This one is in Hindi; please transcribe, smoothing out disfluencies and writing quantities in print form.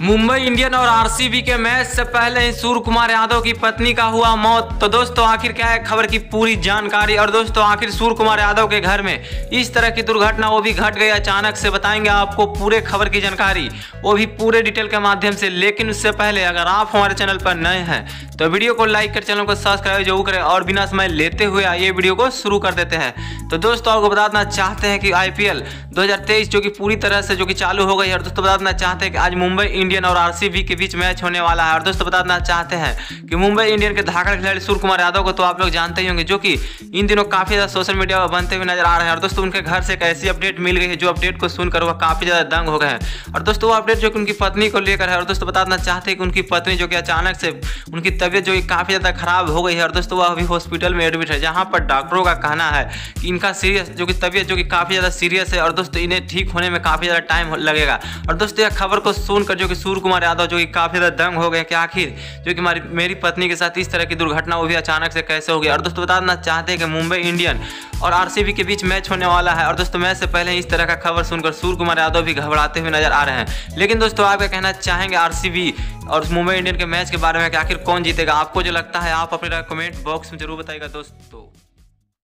मुंबई इंडियन और आरसीबी के मैच से पहले ही सूर्य कुमार यादव की पत्नी का हुआ मौत। तो दोस्तों आखिर क्या है खबर की पूरी जानकारी। और दोस्तों आखिर सूर्य कुमार यादव के घर में इस तरह की दुर्घटना वो भी घट गई अचानक से। बताएंगे आपको पूरे खबर की जानकारी, वो भी पूरे डिटेल के माध्यम से। लेकिन उससे पहले अगर आप हमारे चैनल पर नए हैं तो वीडियो को लाइक कर चैनल को सब्सक्राइब जरूर करें। और बिना समय लेते हुए आइए वीडियो को शुरू कर देते हैं। तो दोस्तों आपको बताना चाहते हैं कि आईपीएल 2023 जो कि पूरी तरह से जो कि चालू हो गई है। और दोस्तों बताना चाहते हैं कि आज मुंबई इंडियन और आरसीबी के बीच मैच होने वाला है। और दोस्तों बताना चाहते हैं कि मुंबई इंडियन के धाकड़ खिलाड़ी सूर्य कुमार यादव को तो आप लोग जानते ही होंगे, जो कि इन दिनों काफी ज्यादा सोशल मीडिया पर बनते हुए नजर आ रहे हैं। और दोस्तों उनके घर से एक ऐसी अपडेट मिल गई है जो अपडेट को सुनकर वह काफी ज्यादा दंग हो गए हैं। और दोस्तों वो अपडेट जो कि उनकी पत्नी को लेकर है। और दोस्तों बताना चाहते हैं कि उनकी पत्नी जो कि अचानक से उनकी तबीयत जो कि काफी ज्यादा खराब हो गई है। और दोस्तों वह अभी हॉस्पिटल में एडमिट है, जहां पर डॉक्टरों का कहना है कि इनका सीरियस जो कि तबीयत जो कि काफी ज्यादा सीरियस है। और दोस्तों इन्हें ठीक होने में काफी ज्यादा टाइम लगेगा। और दोस्तों यह खबर को सुनकर जो कि सूर्य कुमार यादव जो कि काफी ज्यादा दंग हो गए कि आखिर जो कि मेरी पत्नी के साथ इस तरह की दुर्घटना वो भी अचानक से कैसे हो गई। और दोस्तों बताना चाहते हैं कि मुंबई इंडियन और आरसीबी के बीच मैच होने वाला है। और दोस्तों मैच से पहले इस तरह का खबर सुनकर सूर्य कुमार यादव भी घबराते हुए नजर आ रहे हैं। लेकिन दोस्तों आप क्या कहना चाहेंगे आरसीबी और मुंबई इंडियन के मैच के बारे में कि आखिर कौन जीतेगा? आपको जो लगता है आप अपने कमेंट बॉक्स में जरूर बताइएगा दोस्तों।